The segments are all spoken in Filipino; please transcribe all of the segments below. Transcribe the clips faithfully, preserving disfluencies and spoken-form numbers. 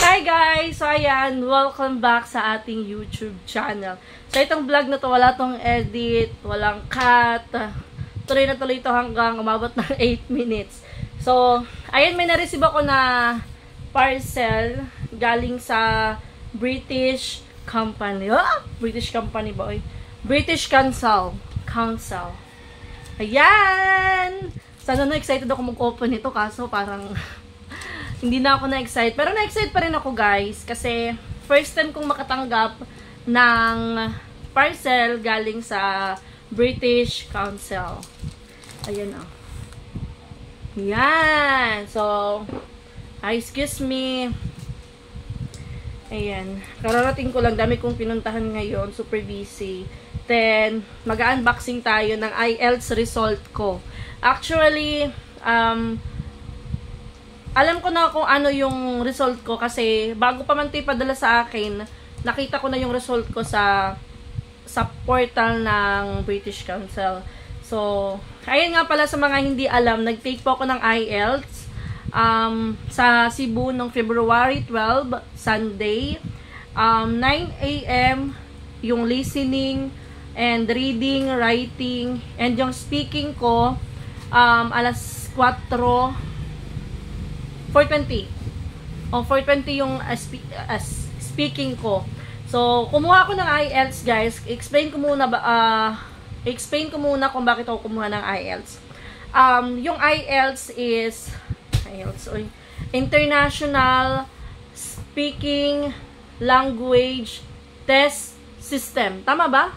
Hi guys! So ayan, welcome back sa ating YouTube channel. So itong vlog na to, wala tong edit, walang cut. Tuloy na tuloy ito hanggang umabot ng eight minutes. So, ayan, may na-receive ako na parcel galing sa British company. Ah! British company boy. British Council. Council. Ayan! Sana na excited ako mag-open nito kaso parang hindi na ako na-excite. Pero na-excite pa rin ako guys. Kasi first time kong makatanggap ng parcel galing sa British Council. Ayan o. Oh. Ayan. So, ah, excuse me. Ayan. Kararating ko lang. Dami kong pinuntahan ngayon. Super busy. Then, mag-unboxing tayo ng I E L T S result ko. Actually, um... alam ko na kung ano yung result ko kasi bago pa man ito ipadala sa akin, nakita ko na yung result ko sa sa portal ng British Council. So, ayun nga pala sa mga hindi alam, nag-take po ako ng I E L T S um, sa Cebu noong February twelfth, Sunday. Um, nine A M yung listening and reading, writing, and yung speaking ko um, alas kwatro four twenty. O, four twenty yung uh, spe uh, speaking ko. So, kumuha ako ng I E L T S, guys. Explain ko muna, uh, explain ko muna kung bakit ako kumuha ng I E L T S. Um, yung I E L T S is, I E L T S, oy, International Speaking Language Test System. Tama ba?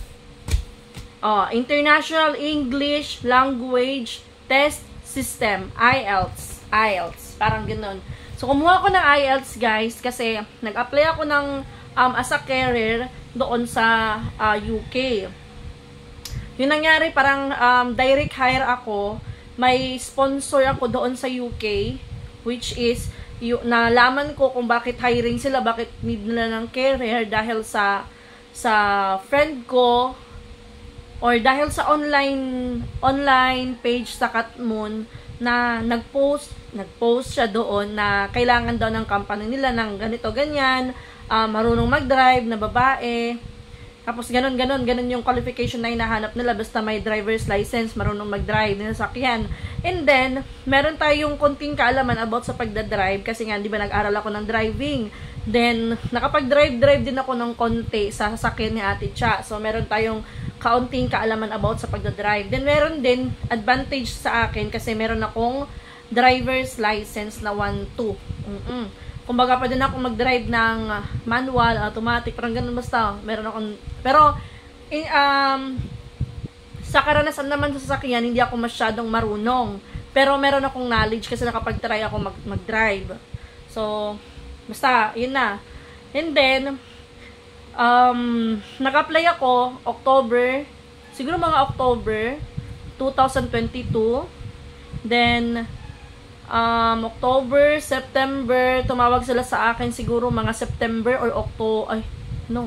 Oh, International English Language Test System. I E L T S. I E L T S. Parang ganoon. So, kumuha ko ng I E L T S, guys, kasi nag-apply ako ng um, as a carer doon sa uh, U K. Yung nangyari, parang um, direct hire ako. May sponsor ako doon sa U K, which is, yung, nalaman ko kung bakit hiring sila, bakit need nila ng carer, dahil sa sa friend ko, or dahil sa online online page sa Katmoon, na nag-post, nag-post siya doon na kailangan daw ng company nila ng ganito, ganyan, uh, marunong mag-drive na babae, tapos ganon, ganon, ganon yung qualification na hinahanap nila, basta may driver's license, marunong mag-drive, ninasakyan. And then, meron tayong konting kaalaman about sa pagdadrive, kasi nga, di ba, nag-aral ako ng driving. Then, nakapag-drive-drive din ako ng konti sa sasakyan ni Ate Cha. So, meron tayong kaunting kaalaman about sa pagdadrive. Then, meron din advantage sa akin kasi meron akong driver's license na one two. Mm-mm. Kumbaga, pa din ako mag-drive ng manual, automatic, parang ganun basta. Meron akong, pero, in, um, sa karanasan naman sa sasakyan, hindi ako masyadong marunong. Pero, meron akong knowledge kasi nakapag-try ako mag- mag-drive. So, basta, yun na. And then, um, nag-apply ako, October, siguro mga October, twenty twenty-two. Then, um, October, September, tumawag sila sa akin siguro mga September or October, ay, no.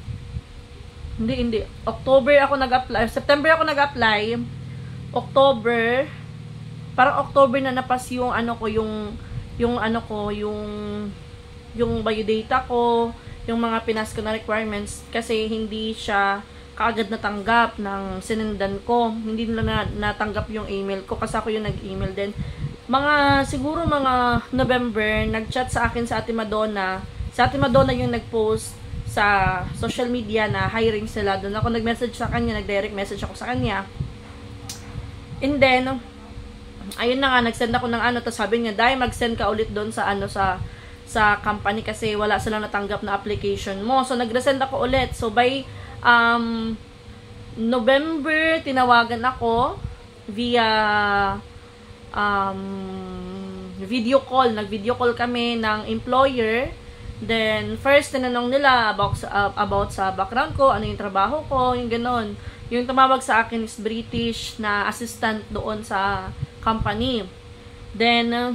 Hindi, hindi. October ako nag-apply, September ako nag-apply, October, parang October na napas yung ano ko, yung, yung ano ko, yung, yung biodata ko, yung mga pinas ko na requirements, kasi hindi siya kaagad natanggap ng sinendan ko. Hindi nila na, natanggap yung email ko kasi ako yung nag-email din. Mga, siguro mga November, nag-chat sa akin sa Ate Madonna. Sa Ate Madonna yung nag-post sa social media na hiring sila. Doon ako nag-message sa kanya, nag-direct message ako sa kanya. And then, ayun na nga, nag-send ako ng ano, tapos sabi niya, Day, mag-send ka ulit doon sa ano, sa sa company kasi wala silang natanggap na application mo. So, nag-resend ako ulit. So, by um, November, tinawagan ako via um, video call. Nag-video call kami ng employer. Then, first, tinanong nila about, uh, about sa background ko, ano yung trabaho ko, yung ganon. Yung tumawag sa akin is British na assistant doon sa company. Then, uh,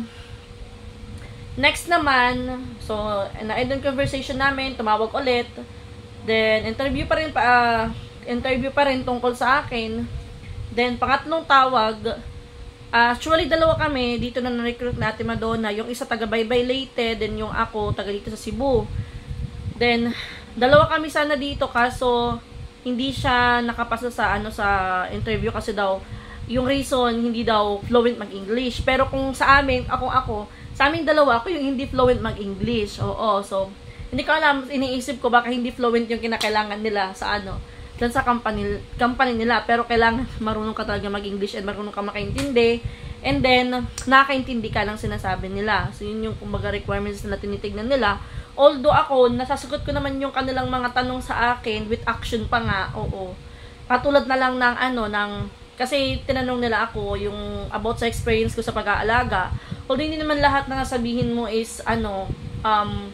next naman, so, na-end yung conversation namin, tumawag ulit. Then, interview pa rin, pa, uh, interview pa rin tungkol sa akin. Then, pangatlong tawag, Actually, dalawa kami dito na na-recruit natin Madonna. Yung isa taga Baybay Leyte, then yung ako taga dito sa Cebu. Then, dalawa kami sana dito kaso hindi siya nakapasa sa ano sa interview kasi daw yung reason hindi daw fluent mag-English. Pero kung sa amin, ako ako, sa amin dalawa ako yung hindi fluent mag-English. Oo, so hindi ko alam, iniisip ko baka hindi fluent yung kinakailangan nila sa ano, dun sa company, company nila. Pero kailangan marunong ka talaga mag-English and marunong ka makaintindi. And then, nakakaintindi ka ng sinasabi nila. So, yun yung kumbaga requirements na tinitignan nila. Although ako, nasasagot ko naman yung kanilang mga tanong sa akin with action pa nga, oo. Katulad na lang ng ano, ng, kasi tinanong nila ako yung about sa experience ko sa pag-aalaga. Although hindi naman lahat na sabihin mo is, ano, um,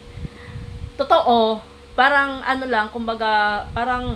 totoo, parang ano lang, kumbaga, parang,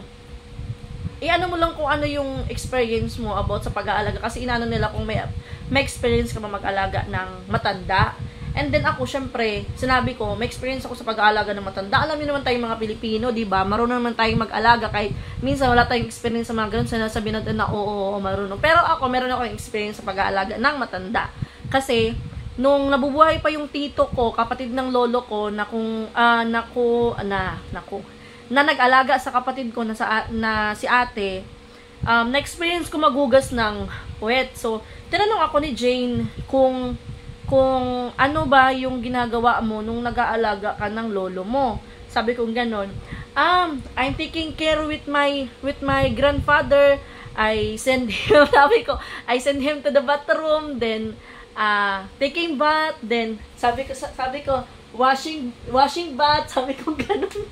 i-ano mo lang kung ano yung experience mo about sa pag-aalaga. Kasi inano nila kung may, may experience ka ba mag-alaga ng matanda. And then ako, syempre, sinabi ko, may experience ako sa pag-aalaga ng matanda. Alam niyo naman tayong mga Pilipino, di ba? Marunong naman tayong mag-alaga kahit minsan wala tayong experience sa mga ganun. Sinasabi natin na oo, oo, marunong. Pero ako, meron ako yung experience sa pag-aalaga ng matanda. Kasi, nung nabubuhay pa yung tito ko, kapatid ng lolo ko, na kung, ah, uh, naku, na, naku, na nag-alaga sa kapatid ko na, sa, na si ate, um, na-experience ko magugas ng puwet. So, tinanong ako ni Jane kung kung ano ba yung ginagawa mo nung nag-aalaga ka ng lolo mo. Sabi ko gano'n, um, I'm taking care with my with my grandfather. I send him, sabi ko, I send him to the bathroom, then uh, taking bath, then sabi ko, sabi ko, washing, washing bath, sabi ko gano'n.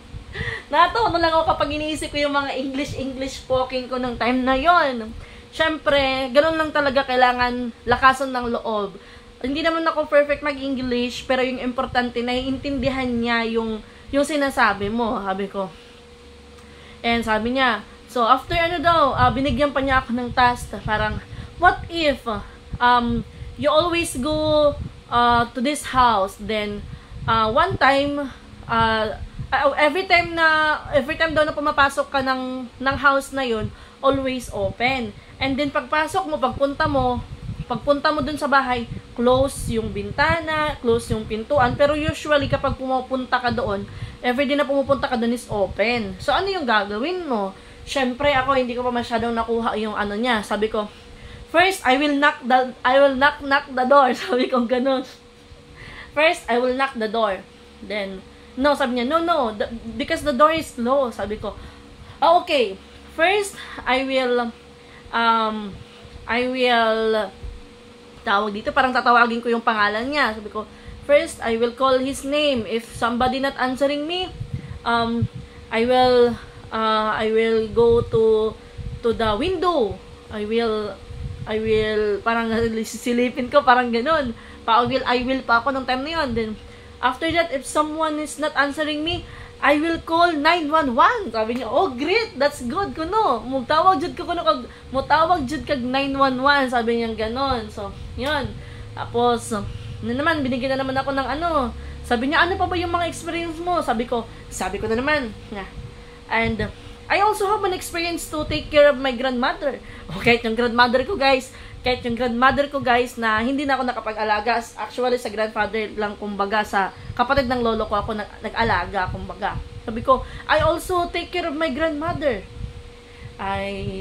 Natawa lang ako kapag iniisip ko yung mga English-English talking ko ng time na yon. Siyempre, gano'n lang talaga kailangan lakasan ng loob. Hindi naman ako perfect mag-English, pero yung importante, naiintindihan niya yung, yung sinasabi mo, sabi ko. And sabi niya, so after ano daw, uh, binigyan pa niya ako ng task, parang, what if, um, you always go uh, to this house, then, uh, one time, uh, every time na, every time daw na pumapasok ka ng, ng house na yun, always open. And then, pagpasok mo, pagpunta mo, pagpunta mo dun sa bahay, close yung bintana, close yung pintuan. Pero usually, kapag pumupunta ka doon, everyday na pumupunta ka doon is open. So, ano yung gagawin mo? Syempre, ako, hindi ko pa masyadong nakuha yung ano niya. Sabi ko, first, I will knock the, I will knock, knock the door. Sabi ko, ganun. First, I will knock the door. Then, no, sabi niya, no, no, the, because the door is closed. Sabi ko, oh, okay. First, I will, um, I will, tawag dito, parang tatawagin ko yung pangalan niya. Sabi ko, first, I will call his name. If somebody not answering me, um, I will, uh, I will go to, to the window. I will, I will, parang silipin ko, parang ganun. Pa, I will, I will pa ako ng time na yun. Then, after that, if someone is not answering me, I will call nine one one. Sabi niya, oh, great, that's good, kuno. Mutawag jud ko kuno kag mutawag jud kag nine one one, sabi niya ganon. So, 'yun. Tapos, ano naman, binigyan na naman ako ng ano. Sabi niya, ano pa ba yung mga experience mo? Sabi ko, sabi ko na naman. And I also have an experience to take care of my grandmother. Okay, yung grandmother ko, guys. Kahit yung grandmother ko, guys, na hindi na ako nakapag-alaga. Actually, sa grandfather lang, kumbaga, sa kapatid ng lolo ko ako nag-alaga, kumbaga. Sabi ko, I also take care of my grandmother. I,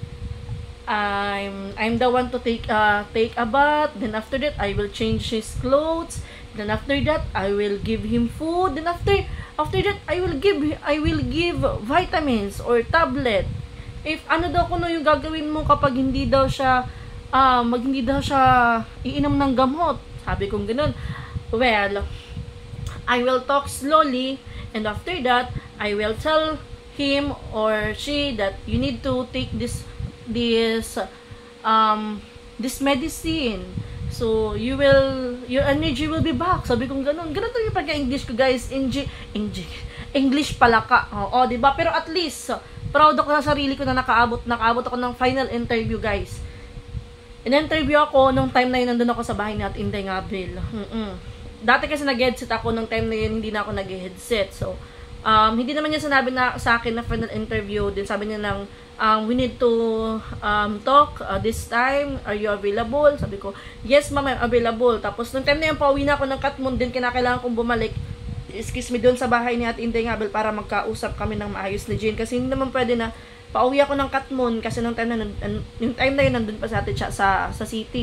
I'm, I'm the one to take, uh, take a bath. Then after that, I will change his clothes. Then after that, I will give him food. Then after, after that, I will give, I will give vitamins or tablet. If ano daw kuno yung gagawin mo kapag hindi daw siya ah, uh, mag hindi daw siya iinom ng gamot. Sabi kong ganoon. Well, I will talk slowly, and after that, I will tell him or she that you need to take this this um this medicine. So, you will, your energy will be back. Sabi kong ganoon. Ganun to yung pagka-English ko, guys. English, English, English pala ka. Oo, diba? Pero at least, proud ako sa sarili ko na nakaabot, nakaabot ako ng final interview, guys. In-interview ako nung time na yun, nandun ako sa bahay ni Ate Inday Gabriel. Mm-mm. Dati kasi nag-headset ako nung time na yun, hindi na ako nag-headset. So, Um, hindi naman niya sinabi na sa akin na final interview. Din sabi niya ng, um, we need to um, talk uh, this time. Are you available? Sabi ko, yes ma'am, I'm available. Tapos nung time na yun, pauwi na ako ng Katmon din, kinakailangan kong bumalik. Excuse me, doon sa bahay ni Ate Inday Ngabel para magkausap kami ng maayos ni Jane. Kasi hindi naman pwede na pauwi ako ng Katmon kasi nung time na, yung time na yun, nandun pa sa atin siya sa, sa city.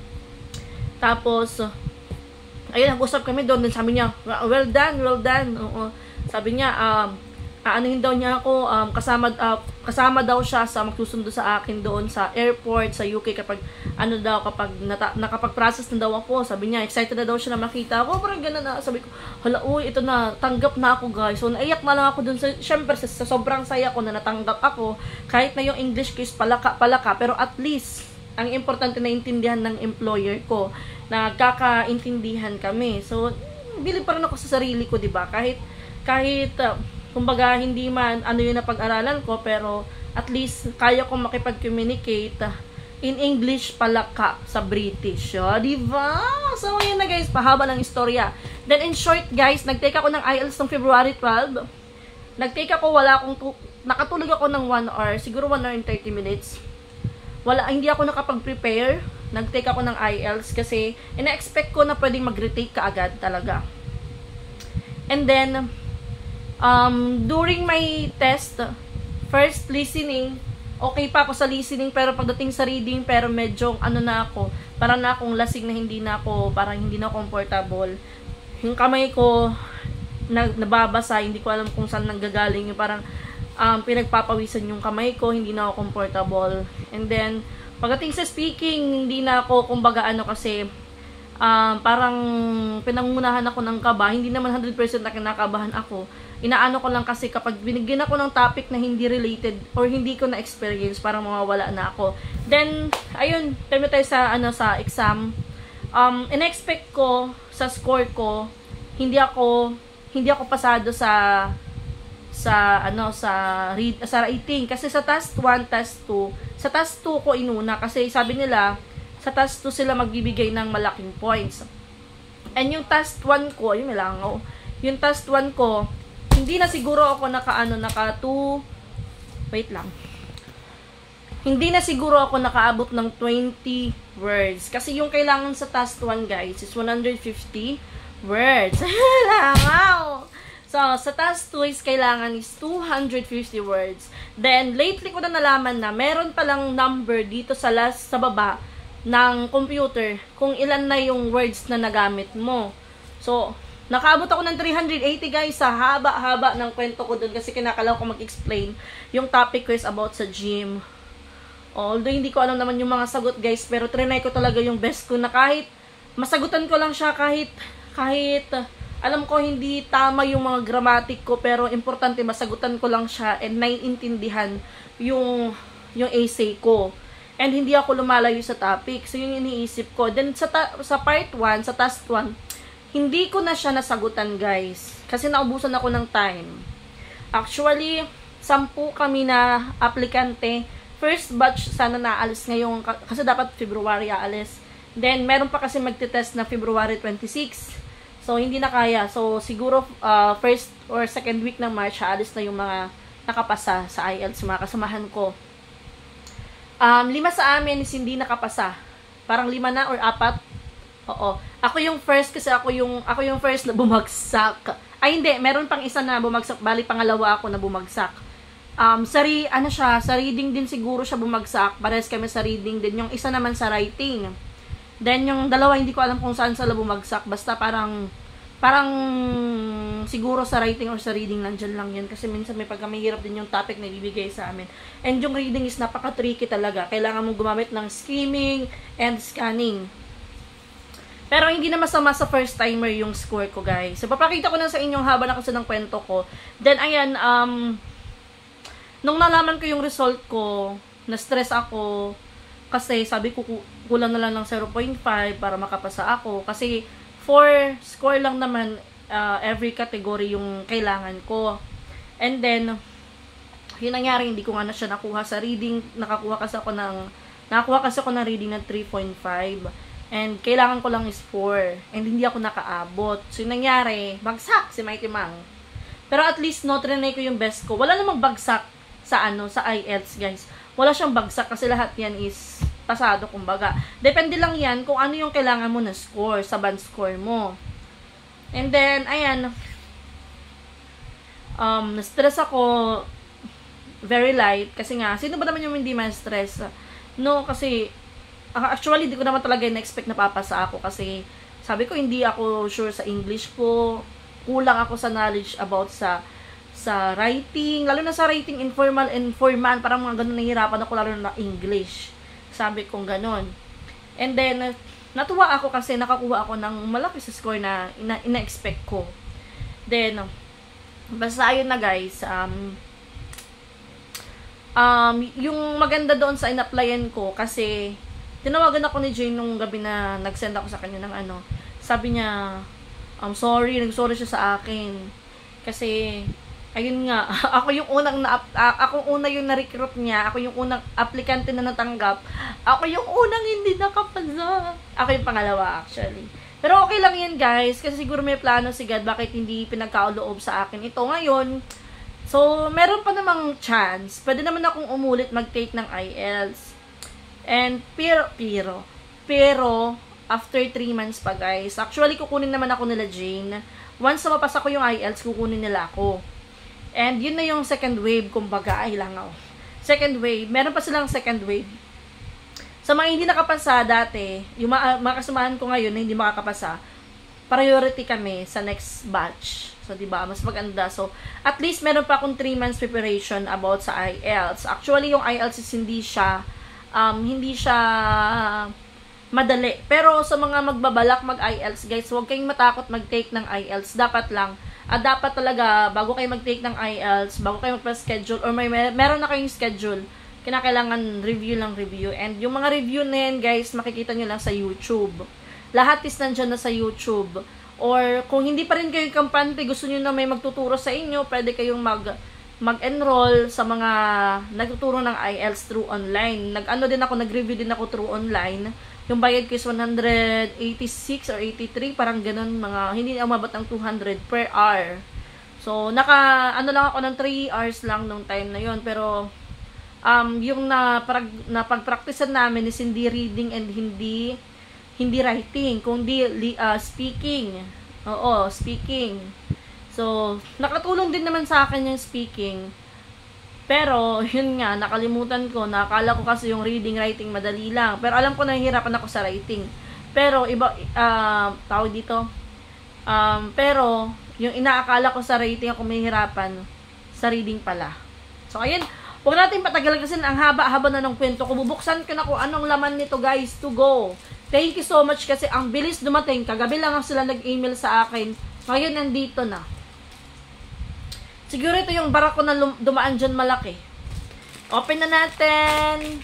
Tapos, ayun, nag-usap kami doon. Then sabi niya, well done, well done. Oo. Sabi niya, um, aanuhin daw niya ako, um, kasama, uh, kasama daw siya sa magsusundo sa akin doon sa airport, sa U K kapag, ano daw, kapag nata, nakapag-process na daw ako. Sabi niya, excited na daw siya na makita ako. Parang gano'n na. Sabi ko, hala, uy, ito na, tanggap na ako guys. So, naiyak na lang ako doon. Sa, syempre, sa, sa sobrang saya ko na natanggap ako, kahit na yung English ko is palaka, palaka, pero at least, ang importante na intindihan ng employer ko, nagkakaintindihan kami. So, bilib pa rin ako sa sarili ko, diba? Kahit, kahit, uh, kumbaga, hindi man ano yun na pag-aralan ko, pero at least, kaya kong makipag-communicate uh, in English palaka sa British. Oh, diba? So, yun na guys, pahaba ng istorya. Then, in short guys, nag-take ako ng I E L T S ng February twelfth. Nag-take ako, wala akong, nakatulog ako ng one hour, siguro one hour and thirty minutes. Wala, hindi ako nakapag-prepare. Nag-take ako ng I E L T S kasi ina-expect ko na pwedeng mag-retake ka agad talaga. And then, um, during my test, first listening, okay pa ako sa listening, pero pagdating sa reading, pero medyo ano na ako, parang na akong lasing na hindi na ako, parang hindi na comfortable. Yung kamay ko, na, nababasa, hindi ko alam kung saan nanggagaling, yung parang um, pinagpapawisan yung kamay ko, hindi na ako comfortable. And then, pagdating sa speaking, hindi na ako, kumbaga ano kasi, um, parang pinangunahan ako ng kaba, hindi naman one hundred percent na kinakabahan ako. Inaano ko lang kasi kapag binigyan ako ng topic na hindi related or hindi ko na-experience, parang mawawala na ako. Then, ayun, time na tayo sa, ano, sa exam. Um, in-expect ko, sa score ko, hindi ako, hindi ako pasado sa, sa, ano, sa, read, sa writing. Kasi sa task one, task two, sa task two ko inuna kasi sabi nila, sa task two sila magbibigay ng malaking points. And yung task one ko, ayun, may langaw. Yung task one ko, hindi na siguro ako naka ano naka two wait lang. Hindi na siguro ako nakaabot ng twenty words kasi yung kailangan sa task one guys is one hundred fifty words. Wow. So sa task two is kailangan is two hundred fifty words. Then lately ko na nalaman na meron palang number dito sa last sa baba ng computer kung ilan na yung words na nagamit mo. So nakaabot ako ng three hundred eighty guys sa haba-haba ng kwento ko dun kasi kinakalaw ko mag-explain. Yung topic ko is about sa gym. Although hindi ko alam naman yung mga sagot guys, pero trinay ko talaga yung best ko na kahit masagutan ko lang siya kahit kahit uh, alam ko hindi tama yung mga grammatic ko, pero importante masagutan ko lang siya and naiintindihan yung yung essay ko. And hindi ako lumalayo sa topic. So yun yung iniisip ko. Then sa, sa part one, sa task one, hindi ko na siya nasagutan guys. Kasi naubusan ako ng time. Actually, sampu kami na aplikante. First batch sana naalis ngayong, kasi dapat February aalis. Then, meron pa kasi magte-test na February twenty-six. So, hindi na kaya. So, siguro uh, first or second week ng March, aalis na yung mga nakapasa sa I E L T S, mga kasamahan ko. Um, lima sa amin is hindi nakapasa. Parang lima na or apat. Oo. Ako yung first kasi ako yung ako yung first na bumagsak. Ay hindi, meron pang isa na bumagsak, bali pangalawa ako na bumagsak. Um sa re, ano siya, sa reading din siguro siya bumagsak. Parehas kami sa reading din. Yung isa naman sa writing. Then yung dalawa hindi ko alam kung saan sila bumagsak. Basta parang parang siguro sa writing or sa reading nandiyan lang yan kasi minsan may pagka mahirap din yung topic na ibibigay sa amin. And yung reading is napaka-tricky talaga. Kailangan mong gumamit ng skimming and scanning. Pero hindi na masama sa first timer yung score ko, guys. So, papakita ko na sa inyong haba na kasi ng kwento ko. Then, ayan, um, nung nalaman ko yung result ko, na-stress ako, kasi sabi ko, kulang na lang ng zero point five para makapasa ako. Kasi, four score lang naman, uh, every category yung kailangan ko. And then, yun nangyari, hindi ko nga na siya nakuha sa reading. Nakakuha kasi ako ng, nakakuha kasi ako ng reading ng three point five. And kailangan ko lang is four. And hindi ako nakaabot. So, yung nangyari, bagsak si Mighty Mang. Pero at least, no, trinay ko yung best ko. Wala namang bagsak sa ano, sa I E L T S, guys. Wala siyang bagsak kasi lahat yan is pasado, kumbaga. Depende lang yan kung ano yung kailangan mo na score, sa band score mo. And then, ayan, um, na-stress ako, very light, kasi nga, sino ba naman yung hindi ma-stress? No, kasi, actually, di ko naman talaga na-expect na papasa ako, kasi, sabi ko, hindi ako sure sa English ko, kulang ako sa knowledge about sa sa writing, lalo na sa writing, informal and formal, parang mga ganun, nahihirapan ako, lalo na English. Sabi kong ganon. And then, natuwa ako kasi nakakuha ako ng malaki sa score na ina- ina-expect ko. Then, basta ayun na guys, um, um, yung maganda doon sa in-applyan ko, kasi, tinawagan ako ni Jane nung gabi na nag-send ako sa kanya ng ano, sabi niya, I'm um, sorry, nag-sorry siya sa akin. Kasi, ayun nga, ako yung unang na uh, ako una yung na-recruit niya, ako yung unang aplikante na natanggap, ako yung unang hindi nakapasa. Ako yung pangalawa actually. Pero okay lang yan guys, kasi siguro may plano si God bakit hindi pinagkauloob sa akin ito ngayon. So, meron pa namang chance. Pwede naman akong umulit mag-take ng I E L T S. And pero pero pero after three months pa guys, actually kukunin naman ako nila Jane. Once na mapasa ko yung I E L T S, kukunin nila ako. And yun na yung second wave, kumbaga, ay langaw. Second wave, meron pa silang second wave. Sa mga hindi nakapasa dati, yung mga, mga kasamahan ko ngayon na hindi makakapasa, priority kami sa next batch. So, diba, mas maganda. So, at least meron pa akong three months preparation about sa I E L T S. Actually, yung I E L T S hindi siya, um, hindi siya madali. Pero sa mga magbabalak mag-I E L T S, guys, huwag kayong matakot mag-take ng I E L T S. Dapat lang, at dapat talaga, bago kayo mag-take ng I E L T S, bago kayo magpa-schedule, or may mer meron na kayong schedule, kinakailangan review lang review. And yung mga review na yan, guys, makikita nyo lang sa YouTube. Lahat is nandyan na sa YouTube. Or kung hindi pa rin kayo kampante, gusto nyo na may magtuturo sa inyo, pwede kayong mag mag-enroll sa mga nagtuturo ng I E L T S through online. Nag-ano din ako, nag-review din ako through online. Yung bayad ko is one hundred eighty-six or eighty-three, parang ganun, mga, hindi umabot ng two hundred per hour. So, naka, ano lang ako ng three hours lang nung time na yon. Pero, um, yung na, na pag-practicean namin is hindi reading and hindi, hindi writing, kundi uh, speaking. Oo, speaking. So, nakatulong din naman sa akin yung speaking. Pero, yun nga, nakalimutan ko. Nakakala ko kasi yung reading, writing, madali lang. Pero alam ko nahihirapan ako sa writing. Pero, iba, uh, tawag dito. Um, pero, yung inaakala ko sa writing ako mahihirapan, sa reading pala. So, ayun. Huwag natin patagalan kasi ang haba-haba na ng kwento ko. Bubuksan ko na kung anong laman nito, guys, to go. Thank you so much kasi ang bilis dumating. Kagabi lang sila nag-email sa akin. Ngayon, nandito na. Siguro ito yung barako na dumaan dyan malaki. Open na natin.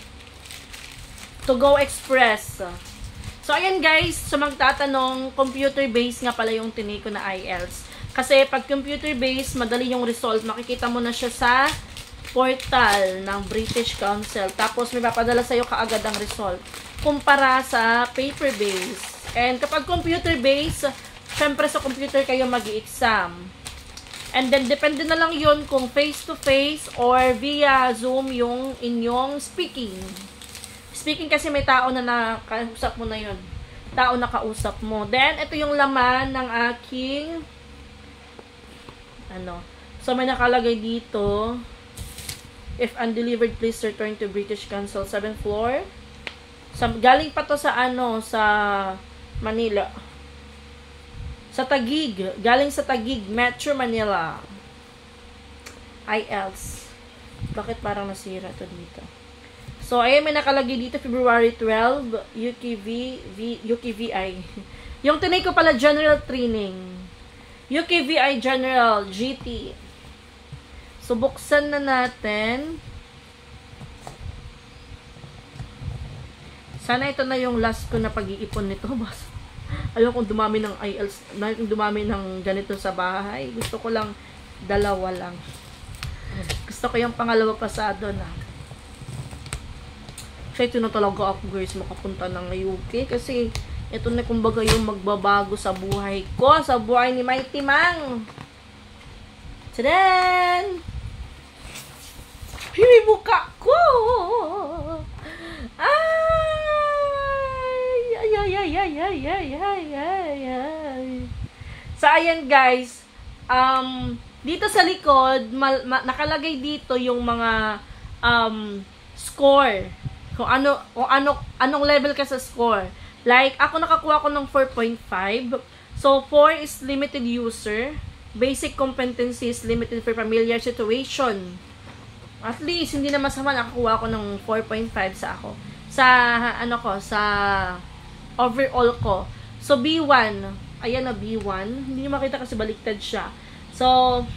To Go Express. So, ayan guys. So, magtatanong, computer-based nga pala yung tinay ko na I E L T S. Kasi, pag computer-based, madali yung result. Makikita mo na siya sa portal ng British Council. Tapos, may papadala sa'yo kaagad ang result. Kumpara sa paper-based. And kapag computer-based, syempre sa computer kayo mag-i-exam. And then, depende na lang yun kung face-to-face or via Zoom yung inyong speaking. Speaking kasi may tao na nakausap mo na yun. Tao na kausap mo. Then, ito yung laman ng aking ano. So, may nakalagay dito. If undelivered, please return to British Council, seventh floor. Sa, galing pa to sa ano, sa Manila. Sa Taguig. Galing sa Taguig, Metro Manila. I E L T S. Bakit parang nasira to dito? So, ayan, may nakalagay dito, February twelfth, U K V, v, U K V I. Yung tinay ko pala, General Training. U K V I General, G T. So, buksan na natin. Sana ito na yung last ko na pag-iipon nito. Basta ayaw kong dumami ng I E L T S, dumami ng ganito sa bahay. Gusto ko lang dalawa lang. Gusto ko yung pangalawa pasado na. Kaya ito na talaga ako guys makapunta ng U K. Kasi ito na kumbaga yung magbabago sa buhay ko. Sa buhay ni Mighty Mang. Tadaan! May mukha ko! Ay! Ay, ay, ay, ay, ay, ay, ay, ay, ay. So, ayan guys. Um, dito sa likod, mal, ma, nakalagay dito yung mga um, score. Kung ano, kung ano, anong level ka sa score. Like, ako nakakuha ko ng four point five. So, four is limited user. Basic competencies, limited for familiar situation. At least, hindi na masama, nakakuha ko ng four point five sa ako. Sa, ano ko, sa overall ko. So, B one. Ayan na, B one. Hindi nyo makita kasi baliktad siya. So,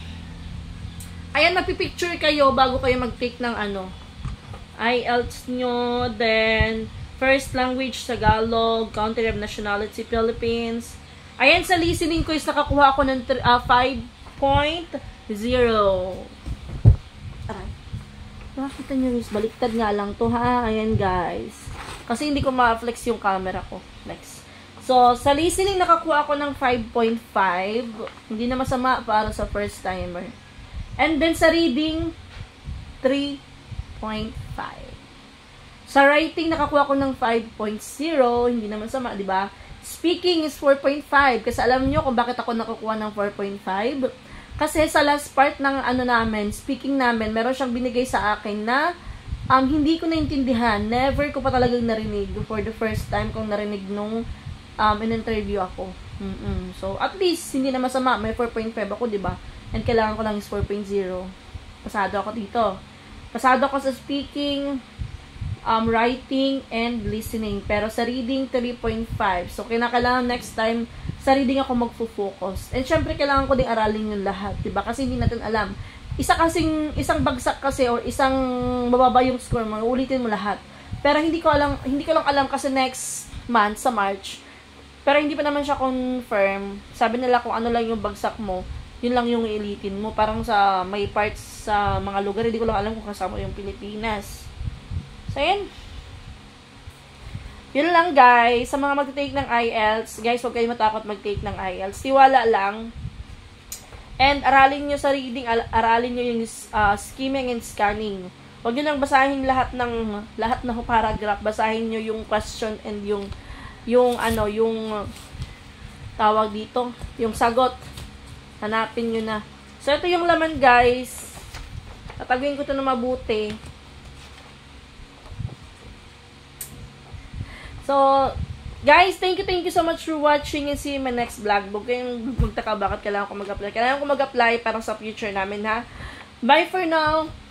ayan, magpipicture kayo bago kayo mag-take ng ano, Ielts nyo. Then, first language, Tagalog. Country of nationality, Philippines. Ayan, sa listening quiz, nakakuha ako ng uh, five point zero. Aray. Nakakita nyo guys, baliktad nga lang to ha. Ayan guys. Kasi hindi ko ma-flex yung camera ko. Flex. So, sa listening, nakakuha ako ng five point five. Hindi na masama para sa first timer. And then sa reading, three point five. Sa writing, nakakuha ko ng five point zero. Hindi na masama, di ba? Speaking is four point five. Kasi alam nyo kung bakit ako nakukuha ng four point five. Kasi sa last part ng ano namin, speaking namin, meron siyang binigay sa akin na um, hindi ko naintindihan. Never ko pa talagang narinig. For the first time kong narinig nung um, in-interview ako. Mm-mm. So, at least, hindi na masama. May four point five ako, diba? And kailangan ko lang is four point zero. Pasado ako dito. Pasado ako sa speaking, um, writing, and listening. Pero sa reading, three point five. So, kinakailangan next time, sa reading ako magfo-focus. And syempre, kailangan ko ding aralin yung lahat. Diba? Kasi hindi natin alam. Isa kasing, isang bagsak kasi, or isang bababa yung score mo, ulitin mo lahat. Pero hindi ko alam, hindi ko lang alam kasi next month, sa March, pero hindi pa naman siya confirm. Sabi nila kung ano lang yung bagsak mo, yun lang yung ilitin mo. Parang sa may parts sa mga lugar, hindi ko lang alam kung kasama yung Pilipinas. So, yun. Yun lang, guys. Sa mga mag-take ng Ielts, guys, huwag kayo matakot mag-take ng Ielts. Tiwala lang. And aralin nyo sa reading, aralin nyo yung uh, skimming and scanning. Huwag nyo lang basahin lahat ng, lahat ng paragraph. Basahin nyo yung question and yung, yung, ano, yung tawag dito, yung sagot. Hanapin nyo na. So, ito yung laman, guys. Tataguin ko ito na mabuti. So, guys, thank you, thank you so much for watching and see you in my next vlog. Huwag kayong magtaka bakit kailangan ko mag-apply. Kailangan ko mag-apply para sa future namin, ha? Bye for now!